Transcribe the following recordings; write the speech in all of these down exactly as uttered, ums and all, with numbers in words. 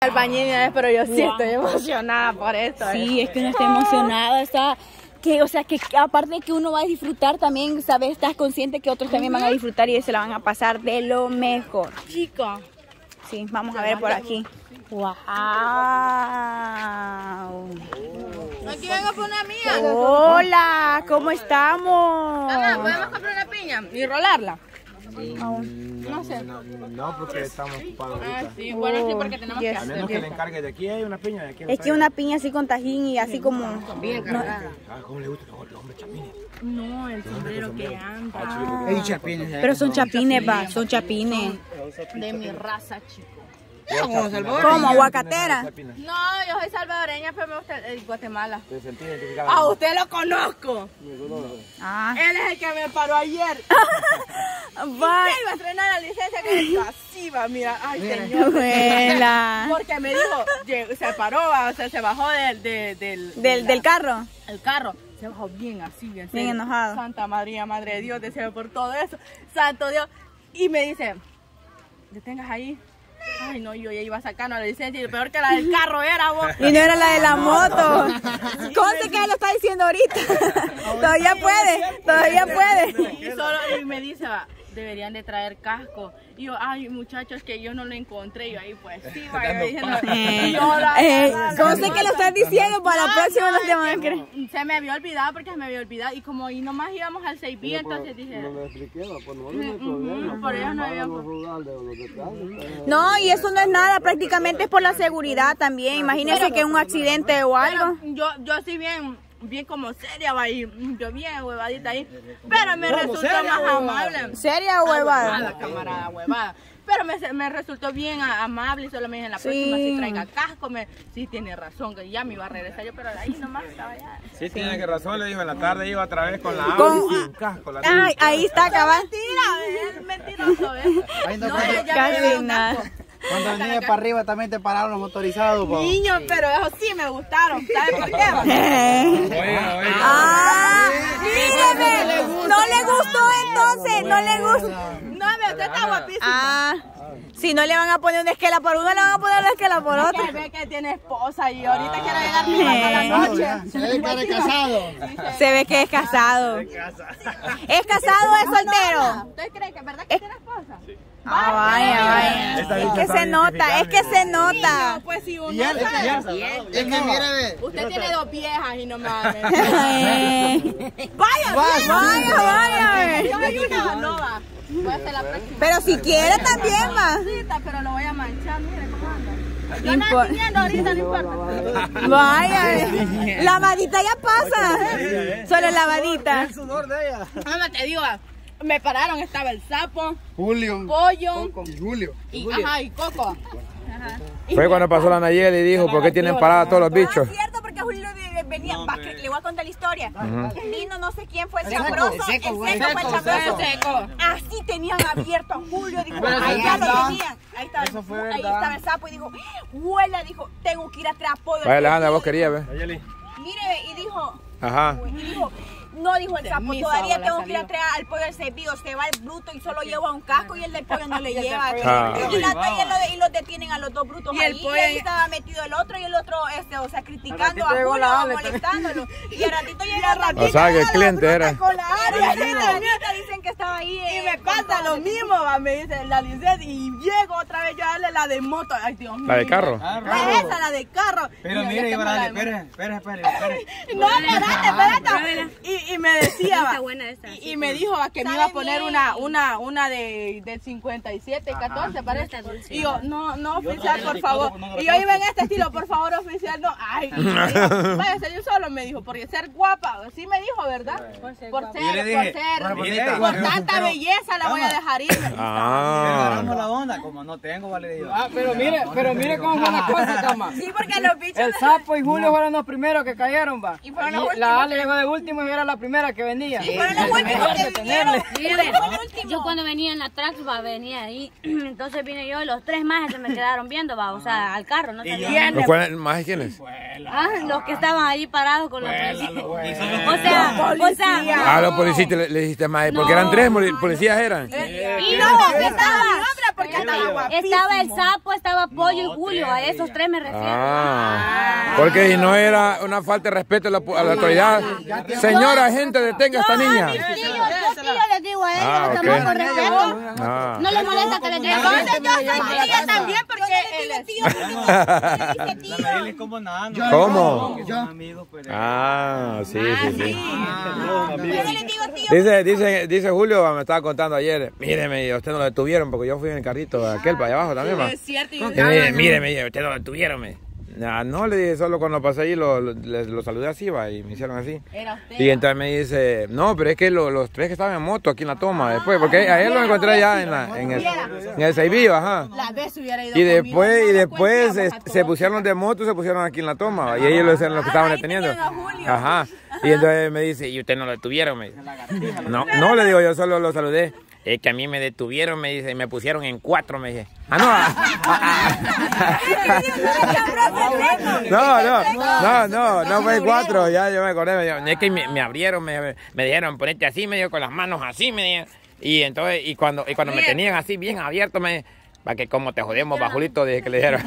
Albañil, pero yo sí estoy emocionada por esto. Sí, es que uno está emocionada, está... Que, o sea, que aparte de que uno va a disfrutar también, ¿sabes? Estás consciente que otros también van a disfrutar y se la van a pasar de lo mejor. Chico. Sí, vamos a ver por aquí. ¡Wow! Aquí vengo por una mía. Hola, ¿cómo estamos? Mamá, ¿podemos comprar una piña y rolarla? Sí, No sé. No, no, porque estamos ocupados Ah, ahorita. sí, bueno, sí, porque tenemos yes. que A hacer. menos que le encargue de aquí hay una piña, de aquí Es que una piña así con tajín y así como... Bien cargada. Ah, ¿cómo le gusta los hombres chapines? No, el sombrero que anda. Hay chapines. Pero son chapines, va, son chapines. De mi raza, chico. ¿Cómo? ¿Aguacatera? No, yo soy salvadoreña, pero me gusta el Guatemala. ¿Te sentí identificada? A usted lo conozco. Ah. Él es el que me paró ayer. Va. Iba a estrenar la licencia que dijo así va, mira, ay señor. Abuela. Porque me dijo, llegó- se paró, va, o sea, se bajó del, de- del, ¿Del, del carro? el carro. Se bajó bien así, bien, Bien serio. enojado. Santa María, Madre de Dios, deseo por todo eso. Santo Dios. Y me dice, detengas ahí. Ay, no, yo ya iba sacando la licencia y lo peor que la del carro era vos. Y no era la de la moto. Conste que él lo está diciendo ahorita. Todavía puede, todavía puede. Y, solo, y me dice, va, deberían de traer casco. Y yo, ay, muchachos, que yo no lo encontré. Y yo ahí, pues, sí, va, yo diciendo, y yo la- Eh, la- la- conste que lo estás diciendo, para la próxima no te van a creer. Se me había olvidado porque se me había olvidado. Y como y nomás íbamos al seis B, entonces dije, No le expliqué, pues no "Mm, hay problema. mm, por ellos no había... Rural de los detalles. No, y eso no es nada, prácticamente es por la seguridad también. Imagínense que un accidente o algo. Pero yo, yo sí bien, bien como seria, va, y yo bien huevadita ahí. Pero me resultó más amable. ¿Seria o huevada? Nada, camarada, huevada. Pero me, me resultó bien a- amable y solo me dije en la próxima Sí. si traiga casco. Me, sí, tiene razón, que ya me iba a regresar yo, pero ahí nomás estaba ya. Sí, tiene que razón, le dijo en la tarde, iba otra vez con la Con- Audi sin casco. La Ay, ahí está, cabal. Mentira, es mentiroso, ¿ves? Ahí no No, cuando- ya me Casi había dado nada. casco. Cuando venía para arriba también te pararon los motorizados, po. Niño, pero eso sí me gustaron. ¿Sabes por qué? Oiga, oiga. Ah, míreme, no le gustó entonces, no le gustó. No, me usted está guapísimo. Ah, si no le van a poner una esquela por uno, le van a poner una esquela por Que otro. ve que tiene esposa y ahorita quiere llegar mi mamá a la noche. Se ve que eres casado. Se ve que es casado. ¿Es casado o es soltero? ¿Usted cree que es verdad que tiene esposa? Ah, vaya, vaya. Esta Es bicha que está se nota, es que se nota. No, pues si uno Y él, sabe. y él, es que mira, ve. Usted tiene dos viejas y no me va a ver. Eh, Vaya, Vaya, vaya. yo hay una no va. Voy a hacer la próxima. Pero si quiere también va. Cita, pero lo voy a manchar, mire cómo anda. Yo Impo- no estoy viendo ahorita, no importa. Vaya. Lavadita ya pasa. Solo lavadita. El sudor de ella. Mamá, te digo, me pararon, estaba el sapo, Julio. pollo Y Julio. y, ajá, y coco. Fue cuando pasó la Nayeli y dijo, ¿por qué tienen paradas todos los bichos? Ah, cierto, porque Julio de- venía, va, que le voy a contar la historia. Vino no sé quién fue el chambroso, el seco fue el chambroso. Seco. Así tenían abierto a Julio, dijo, Pero ahí eso ya fue lo verdad. tenían. Ahí estaba, Eso fue ahí verdad. estaba el sapo y dijo, huela, dijo, tengo que ir a traer pollo. Vaya, Alejandra, vos querías ver. Mire, y dijo, Ajá. y dijo, no, dijo el De sapo, mi todavía sabor tengo ha que ir a salido. traer al pollo al servido, se va el bruto y solo lleva un casco y el del pollo no le lleva. Ah. Y, la, y, lo, y los detienen a los dos brutos Y ahí, el y pollo- ahí estaba metido el otro y el otro, este, o sea, criticando ratito a llegó Julio, la Ale, molestándolo. Y al ratito llega ratito. O sea, que el cliente era. Con la área, y la nieta dicen que estaba ahí. Y eh, me pasa lo mismo, va, me dice la licencia y llego otra vez yo a darle la de moto. Ay, Dios mío. ¿La de carro? La esa, la de carro. Pero Y yo, mire, ya iba tengo a la darle, de espere, espere, espere, espere. No, espérate, espérate. Y, y me decía, va, Está buena esa, y, sí, y me dijo va, que me iba a poner una, una, una de, del cincuenta y siete, catorce, parece. Y yo, no, no, oficial, por favor. Y yo iba en este estilo, por favor, oficial, no. Ay, y me dijo, váyase, yo solo me dijo, porque ser guapa, sí me dijo, ¿verdad? Por ser, por Y yo le ser, dije, por bueno, ser, bonita. por tanta belleza la voy a dejar ir. Pero Ah. agarramos la onda, como no tengo, vale, digo. Ah, pero mire, pero mire cómo fue la cosa, cama. Sí, porque los bichos. El sapo y Julio fueron los primeros que cayeron, va. Y fueron los Y últimos. la Ale llegó de último y era la primera que venía. fueron los últimos que vinieron. Mire, yo cuando venía en la trax, va, venía ahí, entonces vine yo, los tres más se me quedaron viendo, va, o sea, al carro, no sabían. ¿Los cuales- más quiénes? Ah, los que estaban ahí parados con la policía. O sea, o sea, Ah, los policías le, le dijiste más, porque eran tres policías eran. Y no, estaba, porque estaba, estaba el Sapo, estaba Pollo y Julio, a esos tres me refiero. Ah, porque si no era una falta de respeto a la, a la autoridad. Señora, gente, detenga a esta niña. Yo sí yo les digo a ellos, Ah, ok. estamos con respeto. Ah. No les molesta que les diga. Entonces yo soy tía también porque él es tío. Él es como nano. ¿Cómo? Son amigos, pero... Ah, sí, sí, sí. Yo le digo tío. Dice, dice, dice Julio, me estaba contando ayer, míreme, usted no lo detuvieron porque yo fui en el carrito aquel para allá abajo también, va. Es cierto. Y me dice, míreme, usted no lo detuvieron, me. No, no, le dije, solo cuando pasé ahí lo, lo, lo saludé así, va, y me hicieron así. Era usted. Y entonces me dice, no, pero es que lo, los tres que estaban en moto aquí en la toma, después, porque a él lo encontré allá en, la, en el, en el Seibillo, ajá. La vez hubiera ido Y después, conmigo, y no después la se, cuenta, se pusieron de moto, se pusieron aquí en la toma, ¿va? Y ellos lo, los que estaban deteniendo. Ajá. Y entonces me dice, ¿y usted no lo detuvieron? Me dice. No, no, le digo, yo solo lo saludé. Es que a mí me detuvieron, me dice, y me pusieron en cuatro, me dije. Ah, no. No, no, no, no, no fue cuatro, ya yo me acordé. Me dijo, es que me, me abrieron, me, me dijeron, ponete así, me dijo, con las manos así, me dijo. Y entonces, y cuando, y cuando me tenían así bien abierto, me para que como te jodemos, bajulito, dije que le dijeron.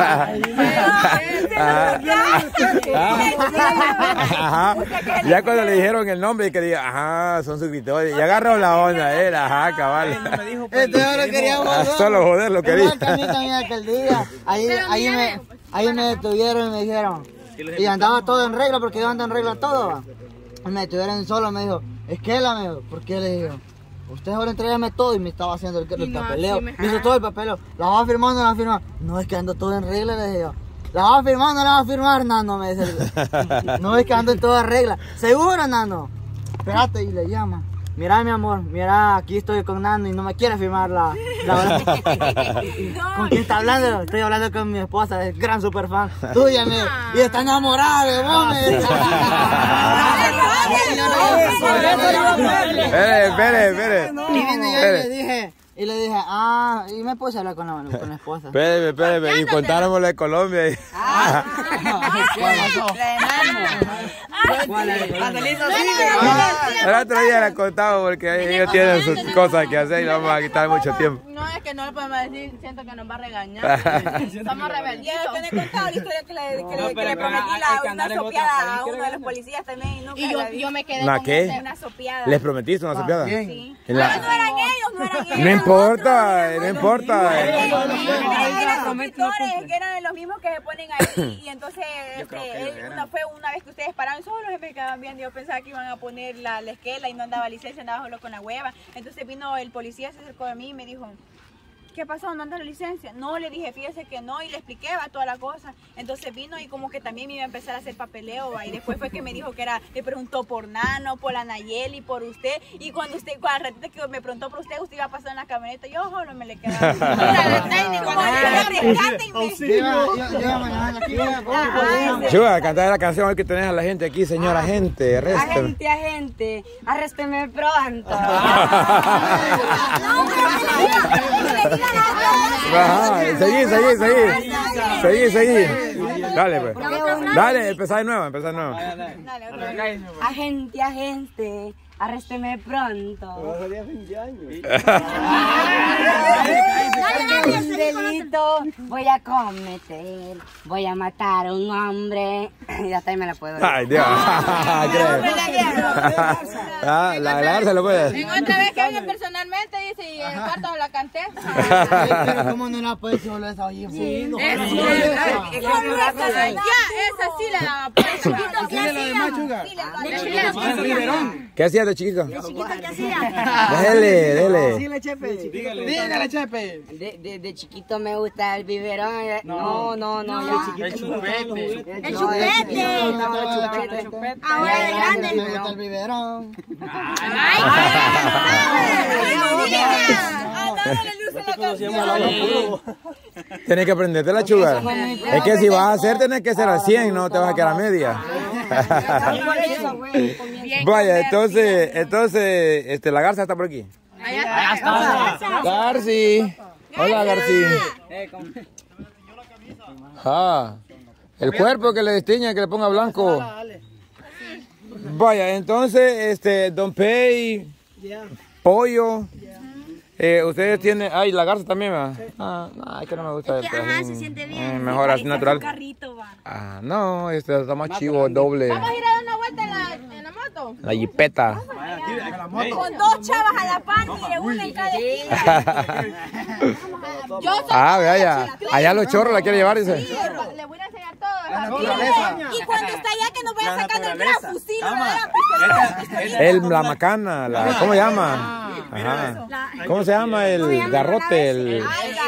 Ajá. Ya cuando le dijeron el nombre y que diga, ajá, son suscriptores, y agarró la onda, era, ajá, cabal. Este yo lo quería joder. Solo joder lo quería. Igual que a mí también aquel día, ahí, ahí, me, ahí me detuvieron y me dijeron, y andaba todo en regla porque yo ando en regla todo, va. Y me detuvieron solo, me dijo, es que la me dijo, ¿por qué le digo? Usted ahora entrégame todo y me estaba haciendo el, el papeleo, me hizo todo el papeleo, la va a firmar o no la va a firmar, no es que ando todo en regla, le dije yo. ¿La va a firmar o no la va a firmar, Nano? Me dice. No es que ando en toda regla. ¿Seguro, Nano? Espérate, y le llama. Mira, mi amor, mira, aquí estoy con Nano y no me quiere firmar la... la ¿Con quién está hablando? Estoy hablando con mi esposa, es gran super fan tuya, me, y está enamorada de vos, me dice. Espere, espere, espere. Y vine yo y le dije... Y le dije, ah, y me puse a hablar con la, con la esposa. Espérame, espérame, y contáramos la de Colombia. Ah, El otro día la contamos porque ellos tienen sus cosas que hacer y no vamos a quitar mucho tiempo. No, es que no lo podemos decir, siento que nos va a regañar. Somos rebelditos. Que le he contado la historia que le, que le, que le prometí la, una sopeada a uno de los policías también. Y, nunca y yo, yo me quedé ¿Una con qué? esa, una sopeada. ¿Les prometiste una sopeada? Sí. La... No, no eran ellos, no eran ellos. No importa, no importa. Eran suscriptores, que eran los mismos que se ponen ahí. Y entonces, este, una, fue una vez que ustedes pararon solos y me quedaban viendo. Yo pensaba que iban a poner la, la esquela y no andaba licencia, andaba solo con la hueva. Entonces vino el policía, se acercó a mí y me dijo, ¿qué pasó? ¿No anda la licencia? No, le dije, fíjese que no, y le expliqué, va, toda la cosa. Entonces vino y como que también me iba a empezar a hacer papeleo, va, y después fue que me dijo que era, le preguntó por Nano, por la Nayeli, por usted, y cuando usted, cuando al ratito que me preguntó por usted, usted iba a pasar en la camioneta, yo solo me le quedaba. Chuga, cantar la canción que tenés a la gente aquí, señora gente, arrésteme. Agente, agente, arrésteme pronto. Ajá, seguí, seguí, seguí. Seguí, seguí. Dale, pues. Dale, empezá de nuevo, empezá de nuevo. Agente, agente, arrésteme pronto. Un delito voy a cometer, voy a matar a un hombre. Y hasta ahí me la puedo ver. Ay, Dios. Ah, la la se lo puede. En otra vez que venga personalmente, dice, y el cuarto la canté. Pero ¿cómo no la puedes solo esa oye? Sí, no. Ya, esa sí la daba. ¿Qué es la de Machuga? ¿Qué hacías de chiquito? ¿De chiquito qué hacía? Dele, dele. Dile, Chepe. Dígale, Chepe. De, de, de chiquito me gusta el biberón. No, no, no. no. El chupete. El chupete. Ahora de grande. Me gusta el biberón. Tienes que aprenderte la chuga. Es que si vas a hacer, tienes que ser a cien, no te vas a quedar a media. Vaya, entonces, entonces, este, la garza está por aquí. Allá está. Garci. Hola, Garci. Ah, el cuerpo que le destiña, que le ponga blanco. Vaya, entonces, este, Don Pei, pollo. Eh, ustedes tienen... Ay, la garza también, ¿va? Ah, no, es que no me gusta el Ajá, tajín. se siente bien. Eh, mejor así natural. Carrito, va. Ah, no, este está más chivo, doble. Vamos a ir a dar una vuelta en la, en la moto. La jipeta. Con dos chavas a la par, mire, una en cada esquina. Yo soy Ah, vea, allá, allá los chorros la quiere llevar, dice. Sí, le voy a enseñar todo. Y cuando está allá que nos vaya sacando el gran fusil, ¿verdad? El, la macana, la, ¿cómo se llama? Ajá. ¿Cómo se llama el garrote? El,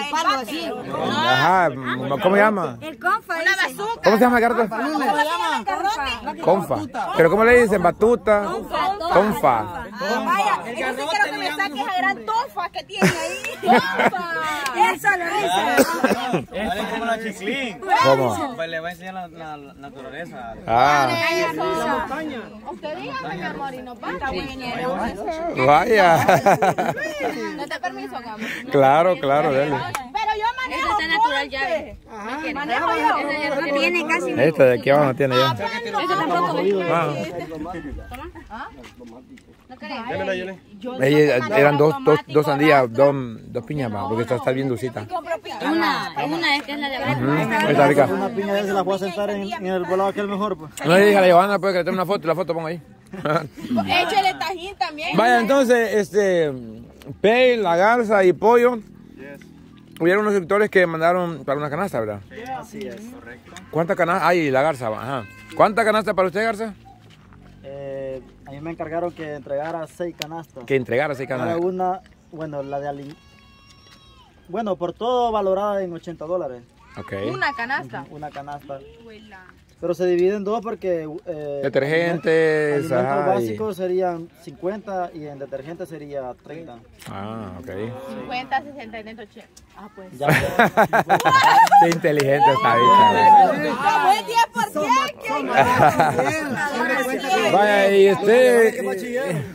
ajá, ¿cómo se llama? El confa. Una bazooka. ¿Cómo se llama el garrote? ¿Cómo se llama? Garrote. Confa. ¿Pero cómo le dicen? Batuta. Confa. Vaya, entonces quiero que me saques a gran tofa que tiene ahí. Eso lo dice. Es como la chiclín. ¿Cómo? Pues le va a enseñar la, la, la naturaleza. Ah, Usted dígame, mi amor, y nos vamos. vaya. No te permiso, amor. Claro, claro, dale. Pero yo manejo. Esa está natural ya. Manejo yo. Tiene casi. Este de aquí abajo no tiene ya. Eso tampoco ve. Ah. ¿No querés? Ellas eran dos, dos, dos sandías, dos, dos piñas más, porque esta está bien dulcita. Una, una es que es la de Mm, verdad. está rica. Una piña de esas la voy a sentar en, en el volado que es el mejor, pues. No le dije a la Giovanna, pues, que le tome una foto y la foto pongo ahí. Échale tajín también. Vaya, entonces, este, pey, la garza y pollo. Hubieron unos suscriptores que mandaron para una canasta, ¿verdad? Así es, correcto. ¿Cuántas canastas? Ay, la garza, ajá. ¿Cuántas canastas para usted, garza? Eh, a mí me encargaron que entregara seis canastas. Que entregara seis Cada canastas. una, bueno, la de ali... Bueno, por todo valorada en ochenta dólares. Ok. Una canasta. Una canasta. Pero se divide en dos porque... Eh, Detergentes, alimentos ajá, y- básicos serían cincuenta y en detergente sería treinta. Ah, ok. cincuenta, sesenta y ochenta. Ah, pues. Ya, Qué inteligente está bicha. Como es diez por cien. Vaya, y usted...